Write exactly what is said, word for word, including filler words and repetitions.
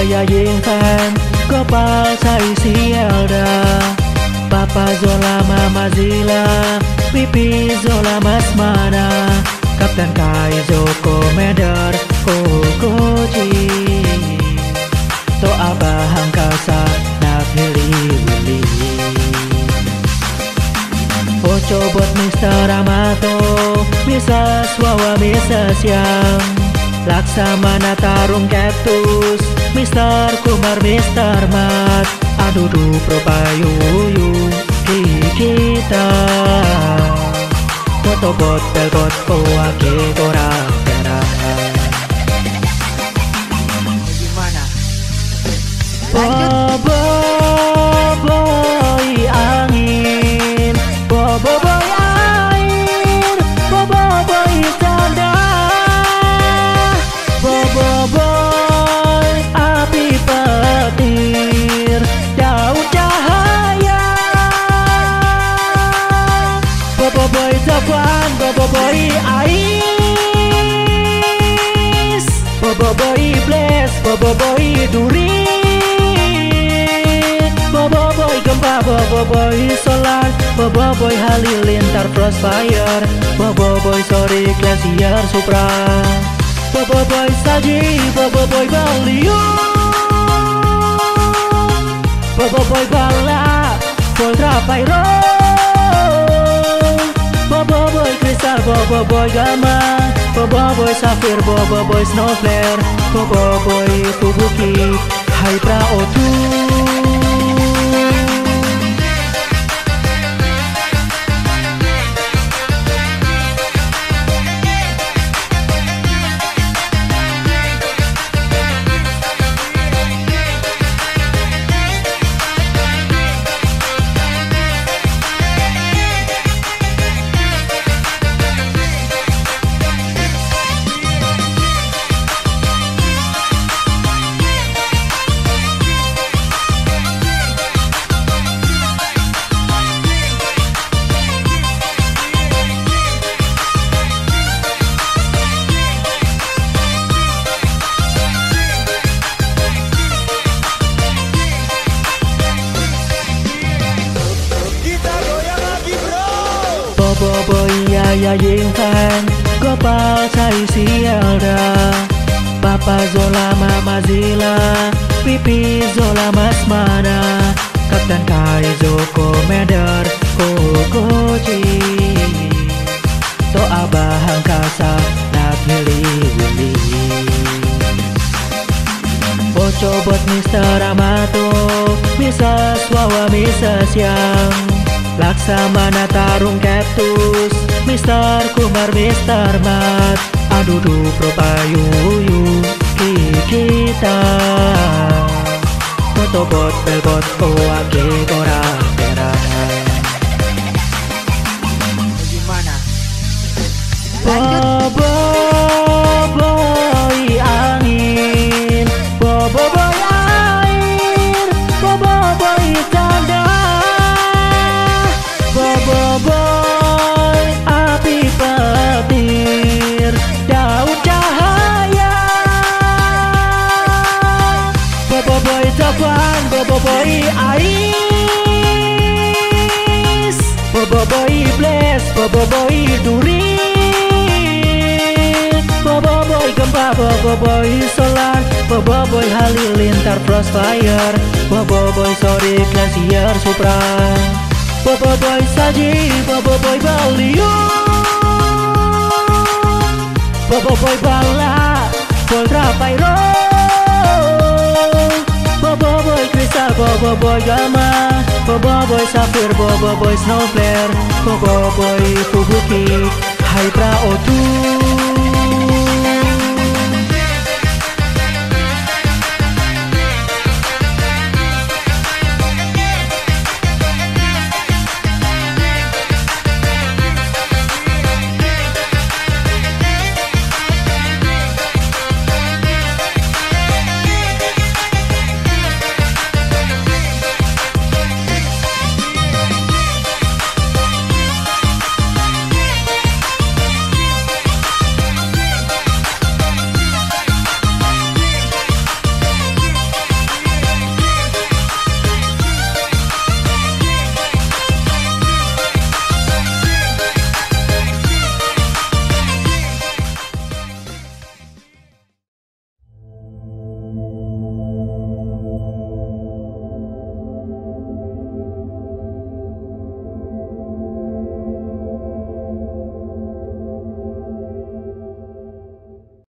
ya Ying Fan, Gopal Sai Sielda, Papa Zola Mama Zila, Pipi Zola Masmana, Kapten Kai Joko Medar Kokoji, To Abah Hangkasa Nak Hili Wili, Oco buat Mister Amato, Misas Wawa Misas Yang, Laksamana Tarung Cactus, Mister Kumar Mister Mat, Adudu Propayuyu Kita Foto bot belbot Poake Tora Tera. Gimana? Bobo boy angin, bobo boy air, bobo boy tanda, bobo boy api petir, daun cahaya, bobo boy Zafwan, bobo boy ais, bobo boy bless, bobo boy duri, bobo boy gempa, bobo boy solar, bobo boy halilintar crossfire, bobo boy sorry glacier supra, bobo boy saji, bobo boy balium, bobo boy bala, Voltra Pyro, bobo boy kristal, bobo boy gamma, bobo boy safir, bobo boy snowflare, bobo boy fubuki, Hydra O two. Bobo boy ya ya Ying Fan, Gopal Sai Sielda, Papa Zola Mama Zila, Pipi Zola Masmana, Kapten Kai Joko Medar Kokoji, To Abah Hangkasa Nak Hili Wili, Oco buat Mister Amato, Misas Wawa Misas Yang, Laksamana Tarung Cactus, Mister Kumar Mister Mat, Adudu Propayuyu Kita Foto bot belbot Poake Tora Tera. Gimana? Bobo boy angin, bobo boy air, bobo boy tanda, bobo boy api petir, daun cahaya, bobo boy Zafwan, bobo boy ais, bobo boy bless, bobo boy duri, bobo boy gempa, bobo boy solar, bobo boy halilintar crossfire, bobo boy sorry glacier supra, bobo boy saji, bobo boy balium, bobo boy bala, Voltra Pyro, bobo boy kristal, bobo boy gamma, bobo boy safir, bobo boy snowflare, bobo boy fubuki, Hydra O two.